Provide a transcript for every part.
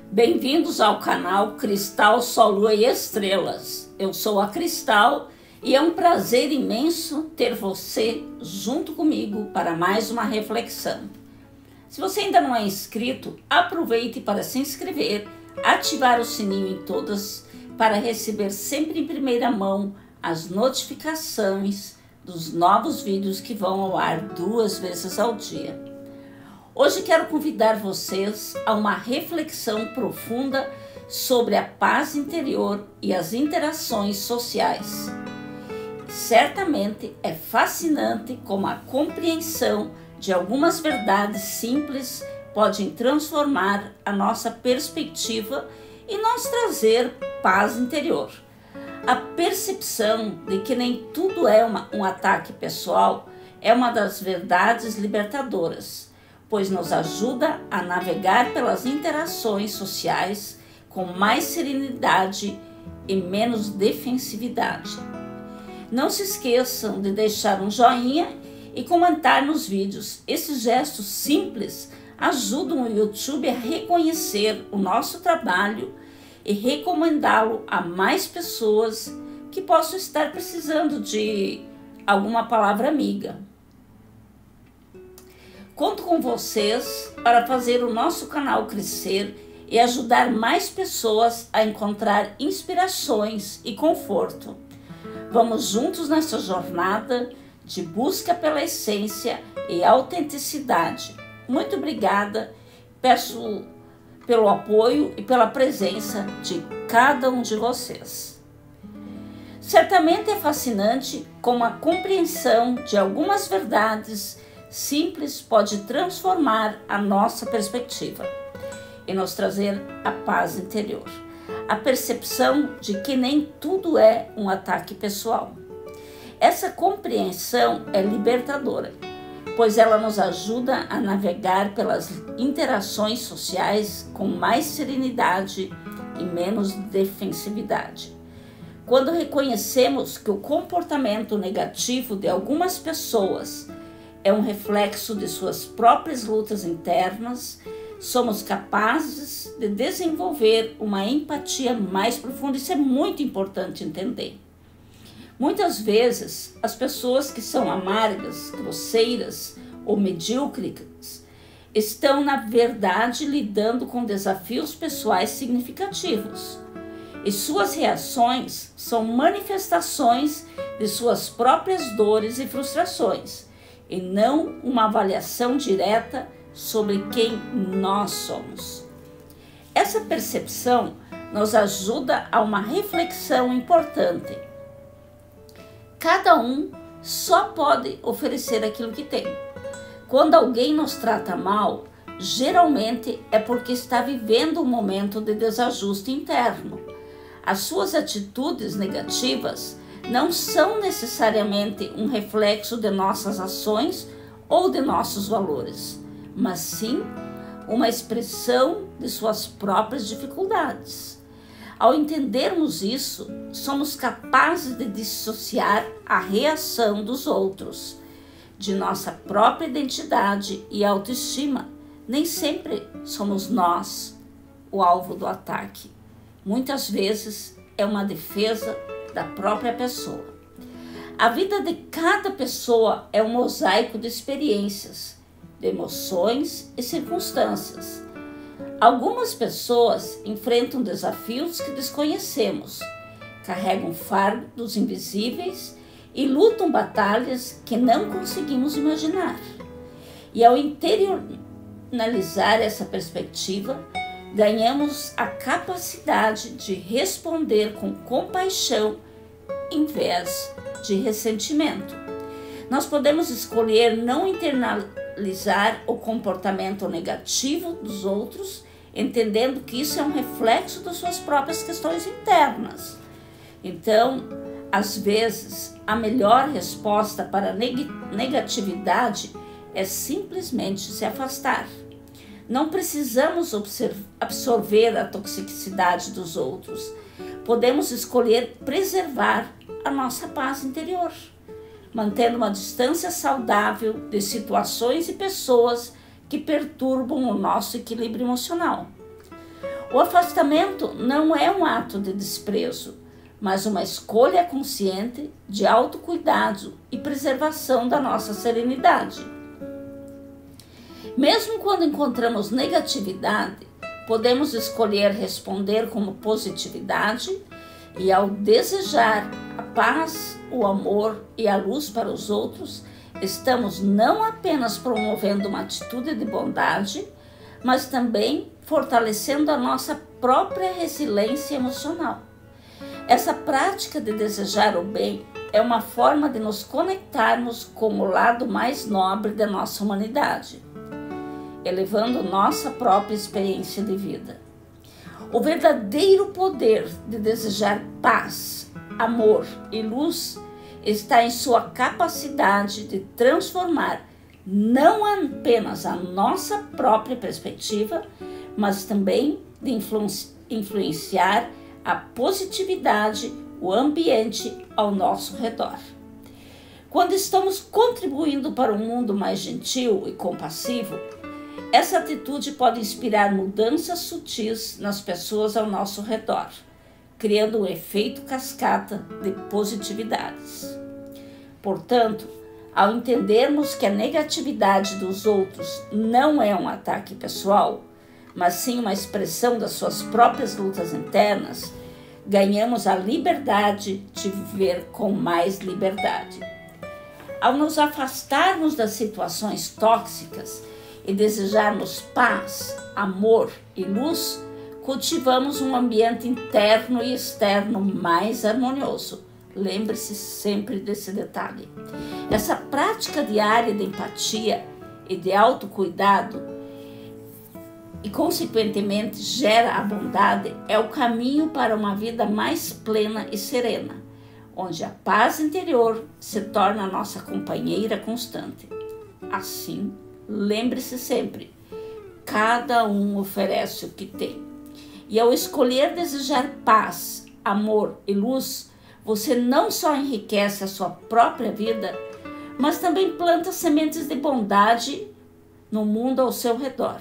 Bem-vindos ao canal Cristal, Sol, Lua e Estrelas. Eu sou a Cristal e é um prazer imenso ter você junto comigo para mais uma reflexão. Se você ainda não é inscrito, aproveite para se inscrever, ativar o sininho em todas para receber sempre em primeira mão as notificações dos novos vídeos que vão ao ar 2 vezes ao dia. Hoje quero convidar vocês a uma reflexão profunda sobre a paz interior e as interações sociais. Certamente é fascinante como a compreensão de algumas verdades simples podem transformar a nossa perspectiva e nos trazer paz interior. A percepção de que nem tudo é um ataque pessoal é uma das verdades libertadoras, pois nos ajuda a navegar pelas interações sociais com mais serenidade e menos defensividade. Não se esqueçam de deixar um joinha e comentar nos vídeos. Esses gestos simples ajudam o YouTube a reconhecer o nosso trabalho e recomendá-lo a mais pessoas que possam estar precisando de alguma palavra amiga. Conto com vocês para fazer o nosso canal crescer e ajudar mais pessoas a encontrar inspirações e conforto. Vamos juntos nessa jornada de busca pela essência e autenticidade. Muito obrigada, peço pelo apoio e pela presença de cada um de vocês. Certamente é fascinante como a compreensão de algumas verdades simples pode transformar a nossa perspectiva e nos trazer a paz interior. A percepção de que nem tudo é um ataque pessoal. Essa compreensão é libertadora, pois ela nos ajuda a navegar pelas interações sociais com mais serenidade e menos defensividade. Quando reconhecemos que o comportamento negativo de algumas pessoas é um reflexo de suas próprias lutas internas, somos capazes de desenvolver uma empatia mais profunda. Isso é muito importante entender. Muitas vezes, as pessoas que são amargas, grosseiras ou medíocres estão, na verdade, lidando com desafios pessoais significativos. E suas reações são manifestações de suas próprias dores e frustrações, e não uma avaliação direta sobre quem nós somos. Essa percepção nos ajuda a uma reflexão importante. Cada um só pode oferecer aquilo que tem. Quando alguém nos trata mal, geralmente é porque está vivendo um momento de desajuste interno. As suas atitudes negativas não são necessariamente um reflexo de nossas ações ou de nossos valores, mas sim uma expressão de suas próprias dificuldades. Ao entendermos isso, somos capazes de dissociar a reação dos outros de nossa própria identidade e autoestima. Nem sempre somos nós o alvo do ataque. Muitas vezes é uma defesa da própria pessoa. A vida de cada pessoa é um mosaico de experiências, de emoções e circunstâncias. Algumas pessoas enfrentam desafios que desconhecemos, carregam fardos invisíveis e lutam batalhas que não conseguimos imaginar. E ao internalizar essa perspectiva, ganhamos a capacidade de responder com compaixão em vez de ressentimento. Nós podemos escolher não internalizar o comportamento negativo dos outros, entendendo que isso é um reflexo das suas próprias questões internas. Então, às vezes, a melhor resposta para a negatividade é simplesmente se afastar. Não precisamos absorver a toxicidade dos outros. Podemos escolher preservar a nossa paz interior, mantendo uma distância saudável de situações e pessoas que perturbam o nosso equilíbrio emocional. O afastamento não é um ato de desprezo, mas uma escolha consciente de autocuidado e preservação da nossa serenidade. Mesmo quando encontramos negatividade, podemos escolher responder com positividade e, ao desejar a paz, o amor e a luz para os outros, estamos não apenas promovendo uma atitude de bondade, mas também fortalecendo a nossa própria resiliência emocional. Essa prática de desejar o bem é uma forma de nos conectarmos com o lado mais nobre da nossa humanidade, elevando nossa própria experiência de vida. O verdadeiro poder de desejar paz, amor e luz está em sua capacidade de transformar não apenas a nossa própria perspectiva, mas também de influenciar a positividade, o ambiente ao nosso redor. Quando estamos contribuindo para um mundo mais gentil e compassivo, essa atitude pode inspirar mudanças sutis nas pessoas ao nosso redor, criando um efeito cascata de positividades. Portanto, ao entendermos que a negatividade dos outros não é um ataque pessoal, mas sim uma expressão das suas próprias lutas internas, ganhamos a liberdade de viver com mais liberdade. Ao nos afastarmos das situações tóxicas e desejarmos paz, amor e luz, cultivamos um ambiente interno e externo mais harmonioso. Lembre-se sempre desse detalhe. Essa prática diária de empatia e de autocuidado e, consequentemente, gera a bondade, é o caminho para uma vida mais plena e serena, onde a paz interior se torna a nossa companheira constante. Assim, lembre-se sempre, cada um oferece o que tem. E ao escolher desejar paz, amor e luz, você não só enriquece a sua própria vida, mas também planta sementes de bondade no mundo ao seu redor.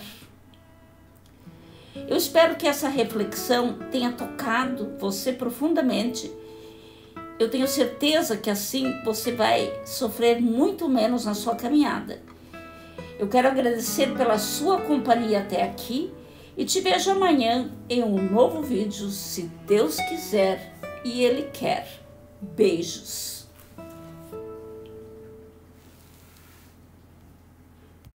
Eu espero que essa reflexão tenha tocado você profundamente. Eu tenho certeza que assim você vai sofrer muito menos na sua caminhada. Eu quero agradecer pela sua companhia até aqui e te vejo amanhã em um novo vídeo, se Deus quiser e Ele quer. Beijos!